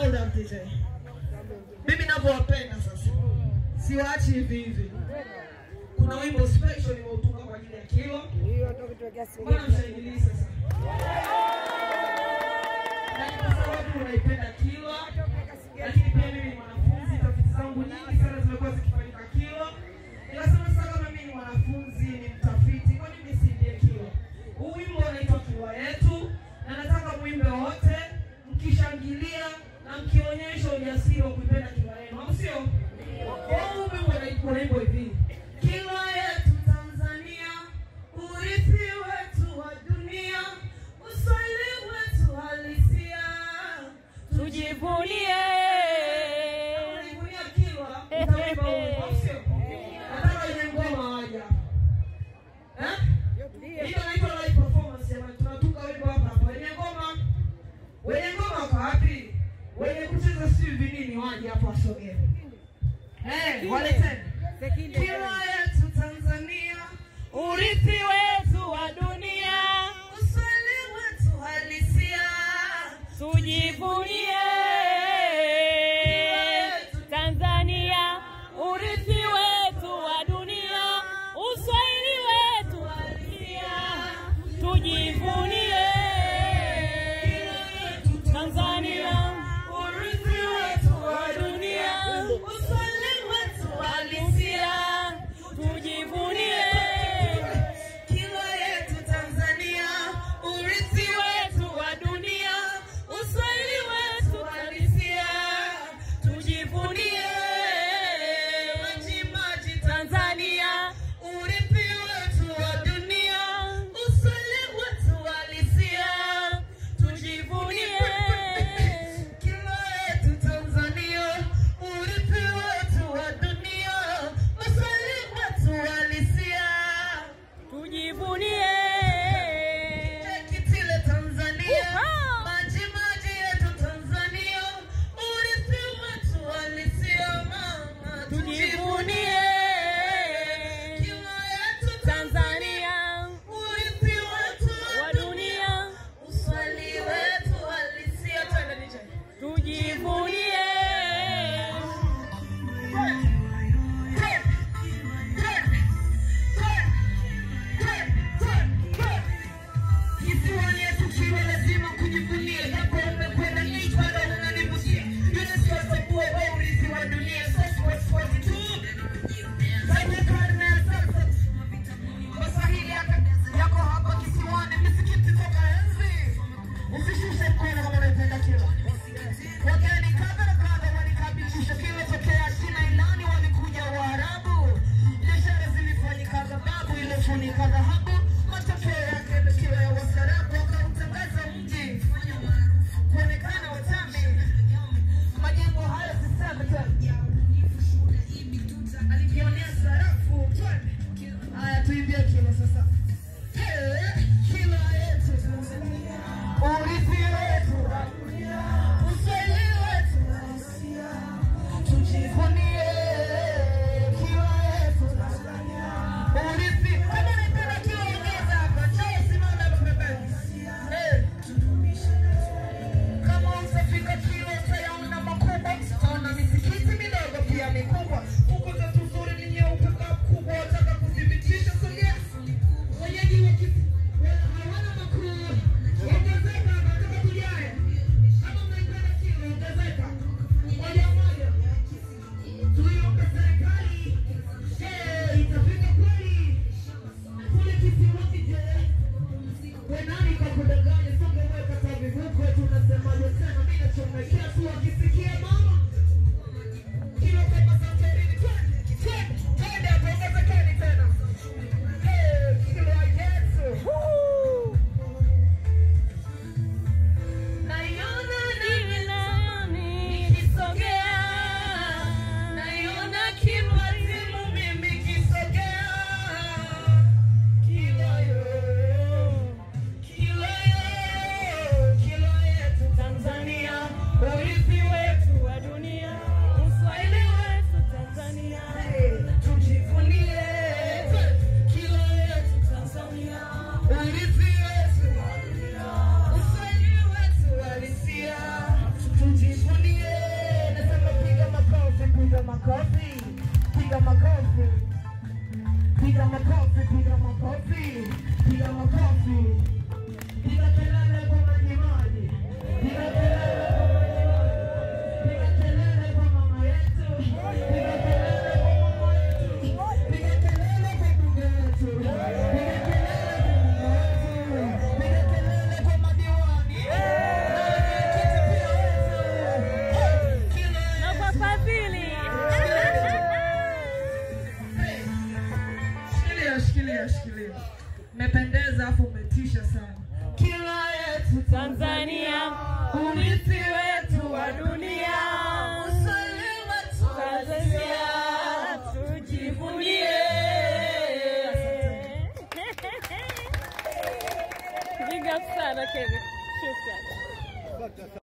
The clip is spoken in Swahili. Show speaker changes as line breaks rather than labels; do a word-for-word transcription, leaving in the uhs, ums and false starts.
Hold on D J. Mimi ninavyowapenda sasa. Siwaachi hivi hivi. Kuna wimbo special nimeutunga kwa ajili ya Kilwa. Hiyo tukitokea simu. Bwana msaidizi sasa. Na kwa sababu unaipenda Kilwa, lakini pia mimi ni mwanafunzi, tafiti zangu nyingi sana zimekuwa zikifanyika Kilwa. Nikasema sasa kama mimi ni mwanafunzi, ni mtafiti, kwa nini nisiimbie Kilwa? Huu wimbo unaitwa Kilwa Yetu, na nataka muimbe wote mkishangilia na mkionyesha ujasiri wa kuipenda Kilwa yenu. Au sio? Huu wimbo unaitwa hivi. Kilwa yetu Tanzania, urithi wetu wa dunia, uswahili wetu halisia, tujivunie. Tujivunie Kilwa, utaimba huu, au sio? Nataka ile ngoma waja. Eh? Hiyo inaitwa live performance ya tunatuka wimbo hapa hapa. Wenye ngoma, wenye ngoma kwa wapi? Wenye kucheza sio vinini waje hapo wasogee. Eh, wale tena. Kilwa yetu Tanzania, urithi wetu wa dunia, uswahili wetu halisia, tujivunie. Tanzania, urithi wetu wa dunia, uswahili wetu halisia, tujivunie. Tanzania, urithi wetu wa dunia, uswahili wetu halisia, tujivunie. Kilwa yetu Tanzania, urithi wetu wa dunia, uswahili wetu halisia, tujivunie. Maji maji Tanzania, urithi wetu wa dunia, uswahili wetu halisia, tujivunie. Kilwa yetu Tanzania, urithi wetu wa dunia, uswahili wetu halisia, tujivunie. Kitile Tanzania, maji maji yetu Tanzania, urithi wetu halisia, mama, tujivunie. Kilwa yetu Tanzania, urithi wetu wa dunia, uswahili wetu halisia, tujivunie. Kisiwani yetu Kilwa lazima kujivunia. Japo umekwenda nchi bado unanivutia. Yule sio sababu wewe urithi wa dunia. Sasa wewe tu kwenye karne ya sasa. Waswahili yako hapa kisiwani misikiti toka enzi. Usishushe mkono kama unapenda Kilwa. Wageni kadha na kadha walikabilisha Kilwa tokea China ilani walikuja Waarabu. Biashara zilifanyika dhahabu iliyofunika dhahabu. Matokeo yake Kilwa ya Waarabu wakautangaza mji kuonekana watambi. Majengo haya siseme tena. Alikionea sarafu. Haya tuimbie Kilwa sasa. Kilwa yetu Tanzania, urithi wetu wa dunia, uswahili wetu halisia, tujivunie. Kilwa yetu Tanzania, urithi. Kama unapenda Kilwa ongeza hapa, chao simama hapa pembeni. Eh, kama usafika Kilwa utayaona makubwa, utaona misikiti midogo pia mikubwa. Huko tatu nzuri ni nyeupe kubwa, wataka kudhibitisha sogea. Wenyeji wa Kisi hawana makuu. Ongezeka nataka tujae. Kama mnaipenda Kilwa ongezeka. Moja moja. Tuiombe serikali. Eh, itafika kweli. Kule kisiwani je. Wewe nani kakudanganya songe wewe kata vivuko tunasemaje tena mimi nachomekea tu akisikia mama. Kilwa kama santerini twende. Twende ongezekeni tena. Eh, Kilwa yetu. Naiona nani nikisogea, naiona Kilwa timu mimi kisogea. Kilwa yo, Kilwa yo, Kilwa yetu Tanzania, urithi wetu wa
Kevin. Shukran.